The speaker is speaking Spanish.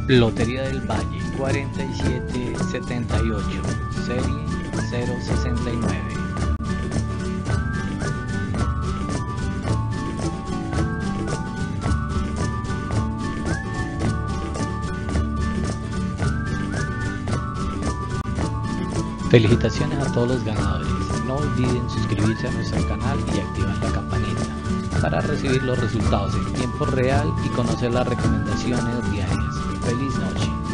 Lotería del Valle 4778, serie 069. Felicitaciones a todos los ganadores. No olviden suscribirse a nuestro canal y activar la campanita para recibir los resultados en tiempo real y conocer las recomendaciones diarias. ¡Feliz noche!